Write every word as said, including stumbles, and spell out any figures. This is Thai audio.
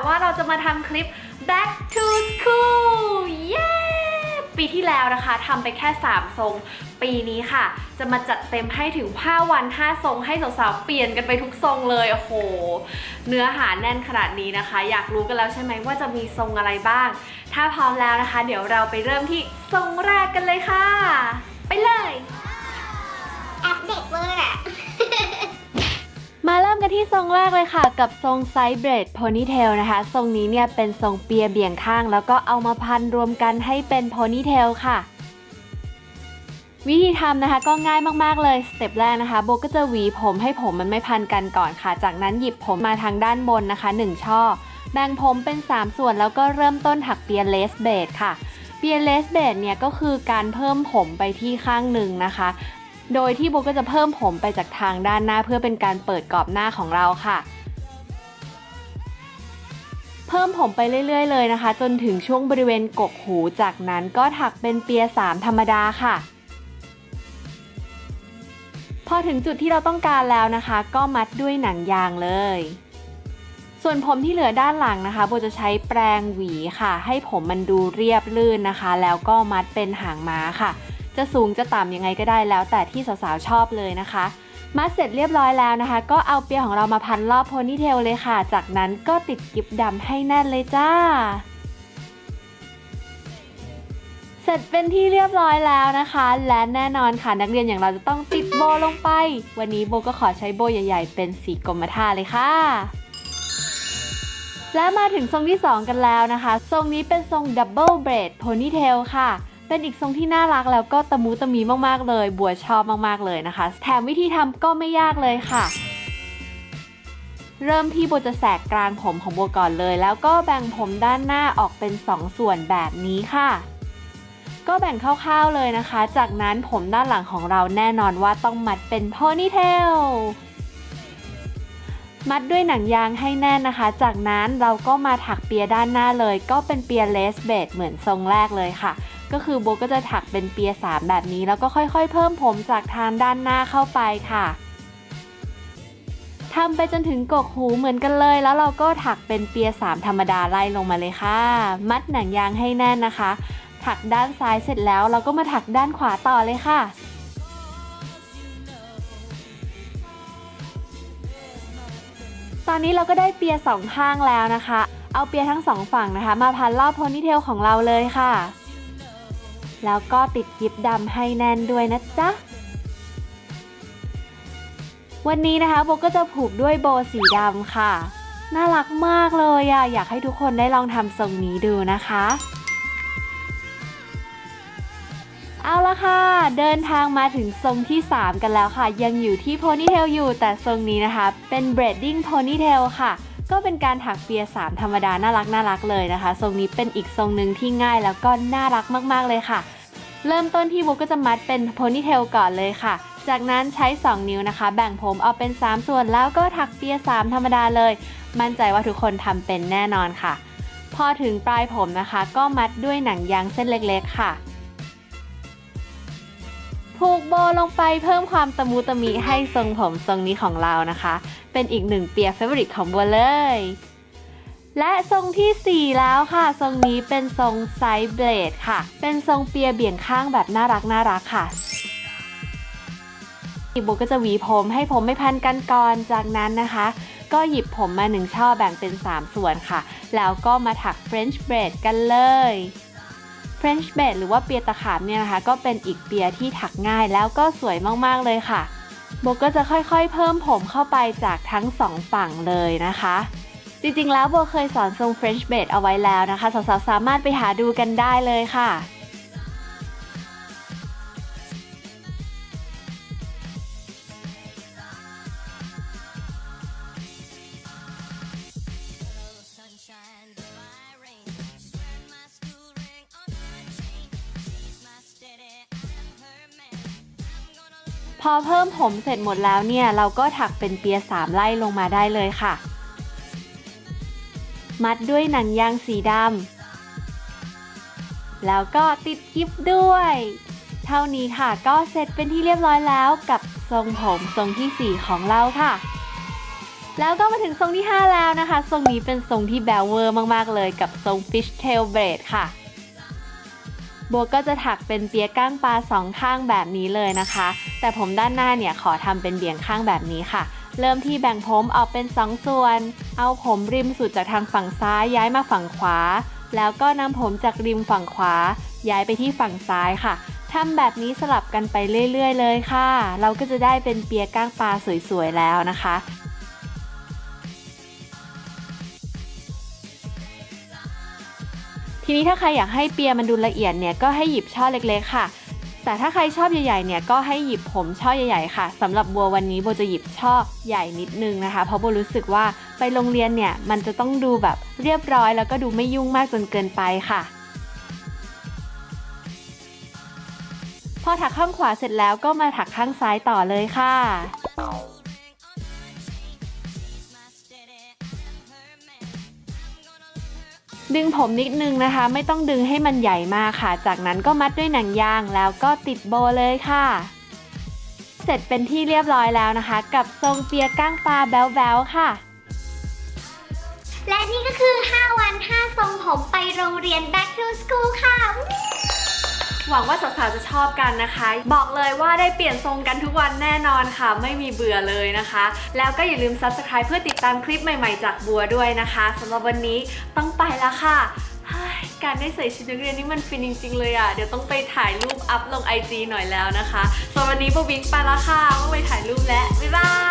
ว่าเราจะมาทำคลิป back to school เย้ ปีที่แล้วนะคะทำไปแค่สามทรงปีนี้ค่ะจะมาจัดเต็มให้ถึงห้าวันห้าทรงให้สาวๆเปลี่ยนกันไปทุกทรงเลยโอ้โหเนื้อหาแน่นขนาดนี้นะคะอยากรู้กันแล้วใช่ไหมว่าจะมีทรงอะไรบ้างถ้าพร้อมแล้วนะคะเดี๋ยวเราไปเริ่มที่ทรงแรกกันเลยค่ะไปเลยแอปเด็กเลยอะมาเริ่มกันที่ทรงแรกเลยค่ะกับทรงไซด์เบรดโพนี่เทลนะคะทรงนี้เนี่ยเป็นทรงเปียเบี่ยงข้างแล้วก็เอามาพันรวมกันให้เป็นโพนี่เทลค่ะวิธีทำนะคะก็ง่ายมากๆเลยสเต็ปแรกนะคะโบก็จะหวีผมให้ผมมันไม่พันกันก่อนค่ะจากนั้นหยิบผมมาทางด้านบนนะคะหนึ่งช่อแบ่งผมเป็นสามส่วนแล้วก็เริ่มต้นถักเปียเลสเบดค่ะเปียเลสเบดเนี่ยก็คือการเพิ่มผมไปที่ข้างหนึ่งนะคะโดยที่โบก็จะเพิ่มผมไปจากทางด้านหน้าเพื่อเป็นการเปิดกรอบหน้าของเราค่ะเพิ่มผมไปเรื่อยๆเลยนะคะจนถึงช่วงบริเวณกกหูจากนั้นก็ถักเป็นเปียสามธรรมดาค่ะพอถึงจุดที่เราต้องการแล้วนะคะก็มัดด้วยหนังยางเลยส่วนผมที่เหลือด้านหลังนะคะโบจะใช้แปรงหวีค่ะให้ผมมันดูเรียบลื่นนะคะแล้วก็มัดเป็นหางม้าค่ะจะสูงจะต่ำยังไงก็ได้แล้วแต่ที่สาวๆชอบเลยนะคะมัดเสร็จเรียบร้อยแล้วนะคะก็เอาเปียของเรามาพันรอบโพนี่เทลเลยค่ะจากนั้นก็ติดกิ๊บดำให้แน่นเลยจ้าเสร็จเป็นที่เรียบร้อยแล้วนะคะและแน่นอนค่ะนักเรียนอย่างเราจะต้องติดโบลงไปวันนี้โบก็ขอใช้โบใหญ่ๆเป็นสีกรมท่าเลยค่ะและมาถึงทรงที่สองกันแล้วนะคะทรงนี้เป็นทรงดับเบิลเบรดโพนี่เทลค่ะเป็นอีกทรงที่น่ารักแล้วก็ตะมูตะมีมากๆเลยบัวชอบมากๆเลยนะคะแถมวิธีทำก็ไม่ยากเลยค่ะเริ่มที่โบจะแสกกลางผมของโบก่อนเลยแล้วก็แบ่งผมด้านหน้าออกเป็นสองส่วนแบบนี้ค่ะก็แบ่งคร่าวๆเลยนะคะจากนั้นผมด้านหลังของเราแน่นอนว่าต้องมัดเป็นโพนี่เทลมัดด้วยหนังยางให้แน่นนะคะจากนั้นเราก็มาถักเปียด้านหน้าเลยก็เป็นเปียเลสเบดเหมือนทรงแรกเลยค่ะก็คือโบก็จะถักเป็นเปียสามแบบนี้แล้วก็ค่อยๆเพิ่มผมจากทางด้านหน้าเข้าไปค่ะทำไปจนถึงกกหูเหมือนกันเลยแล้วเราก็ถักเป็นเปียสามธรรมดาไล่ลงมาเลยค่ะมัดหนังยางให้แน่นนะคะถักด้านซ้ายเสร็จแล้วเราก็มาถักด้านขวาต่อเลยค่ะตอนนี้เราก็ได้เปียสองข้างแล้วนะคะเอาเปียทั้งสองฝั่งนะคะมาพันรอบโพนี่เทลของเราเลยค่ะแล้วก็ติดกิ๊บดำให้แน่นด้วยนะจ๊ะวันนี้นะคะโบก็จะผูกด้วยโบสีดำค่ะน่ารักมากเลยอ่ะอยากให้ทุกคนได้ลองทำทรงนี้ดูนะคะเอาละค่ะเดินทางมาถึงทรงที่สามกันแล้วค่ะยังอยู่ที่โพนี่เทลอยู่แต่ทรงนี้นะคะเป็นเบรดดิ้งโพนี่เทลค่ะก็เป็นการถักเปียสามธรรมดาน่ารักน่ารักเลยนะคะทรงนี้เป็นอีกทรงหนึ่งที่ง่ายแล้วก็น่ารักมากๆเลยค่ะเริ่มต้นที่โบก็จะมัดเป็นโพนี่เทลก่อนเลยค่ะจากนั้นใช้สองนิ้วนะคะแบ่งผมเอาเป็นสามส่วนแล้วก็ถักเปียสามธรรมดาเลยมั่นใจว่าทุกคนทำเป็นแน่นอนค่ะพอถึงปลายผมนะคะก็มัดด้วยหนังยางเส้นเล็กๆค่ะผูกโบลงไปเพิ่มความตะมูตะมีให้ทรงผมทรงนี้ของเรานะคะเป็นอีกหนึ่งเปียเฟเวอริตของโบเลยและทรงที่สี่แล้วค่ะทรงนี้เป็นทรงไซด์เบลดค่ะเป็นทรงเปียเบี่ยงข้างแบบน่ารักน่ารักค่ะโบก็จะหวีผมให้ผมไม่พันกันก่อนจากนั้นนะคะก็หยิบผมมาหนึ่งช่อแบ่งเป็นสามส่วนค่ะแล้วก็มาถัก French braid กันเลย French braid หรือว่าเปียตะขาบเนี่ยนะคะก็เป็นอีกเปียที่ถักง่ายแล้วก็สวยมากๆเลยค่ะโบก็จะค่อยๆเพิ่มผมเข้าไปจากทั้งสองฝั่งเลยนะคะจริงๆแล้วโบเคยสอนทรง French braid เอาไว้แล้วนะคะสาวๆสามารถไปหาดูกันได้เลยค่ะพอเพิ่มผมเสร็จหมดแล้วเนี่ยเราก็ถักเป็นเปียสามไล่ลงมาได้เลยค่ะมัดด้วยหนังยางสีดำแล้วก็ติดกิ๊บด้วยเท่านี้ค่ะก็เสร็จเป็นที่เรียบร้อยแล้วกับทรงผมทรงที่สี่ของเราค่ะแล้วก็มาถึงทรงที่ห้าแล้วนะคะทรงนี้เป็นทรงที่แบลเวอร์มากๆเลยกับทรง Fishtail Braid ค่ะโบก็จะถักเป็นเปียก้างปลาสองข้างแบบนี้เลยนะคะแต่ผมด้านหน้าเนี่ยขอทำเป็นเบี่ยงข้างแบบนี้ค่ะเริ่มที่แบ่งผมออกเป็นสองส่วนเอาผมริมสุดจากทางฝั่งซ้ายย้ายมาฝั่งขวาแล้วก็นำผมจากริมฝั่งขวาย้ายไปที่ฝั่งซ้ายค่ะทำแบบนี้สลับกันไปเรื่อยๆเลยค่ะเราก็จะได้เป็นเปียก้างปลาสวยๆแล้วนะคะทีนี้ถ้าใครอยากให้เปียมันดูละเอียดเนี่ยก็ให้หยิบช่อเล็กๆค่ะแต่ถ้าใครชอบใหญ่ๆเนี่ยก็ให้หยิบผมช่อใหญ่ๆค่ะสำหรับบัววันนี้โบจะหยิบช่อใหญ่นิดนึงนะคะเพราะโบรู้สึกว่าไปโรงเรียนเนี่ยมันจะต้องดูแบบเรียบร้อยแล้วก็ดูไม่ยุ่งมากจนเกินไปค่ะพอถักข้างขวาเสร็จแล้วก็มาถักข้างซ้ายต่อเลยค่ะดึงผมนิดนึงนะคะไม่ต้องดึงให้มันใหญ่มากค่ะจากนั้นก็มัดด้วยหนังยางแล้วก็ติดโบเลยค่ะเสร็จเป็นที่เรียบร้อยแล้วนะคะกับทรงเปียก้างปลาแบ๊วๆค่ะและนี่ก็คือห้าวันห้าทรงผมไปโรงเรียน back to school ค่ะหวังว่าสาวๆจะชอบกันนะคะบอกเลยว่าได้เปลี่ยนทรงกันทุกวันแน่นอนค่ะไม่มีเบื่อเลยนะคะแล้วก็อย่าลืม ซับสไครบ์ เพื่อติดตามคลิปใหม่ๆจากบัวด้วยนะคะสำหรับวันนี้ต้องไปแล้วค่ะการได้ใส่ชุดนักเรียนนี่มันฟินจริงๆเลยอ่ะเดี๋ยวต้องไปถ่ายรูปอัพลง ไอ จี หน่อยแล้วนะคะสำหรับวันนี้โบวิงไปแล้วค่ะต้องไปถ่ายรูปแล้วบ๊ายบาย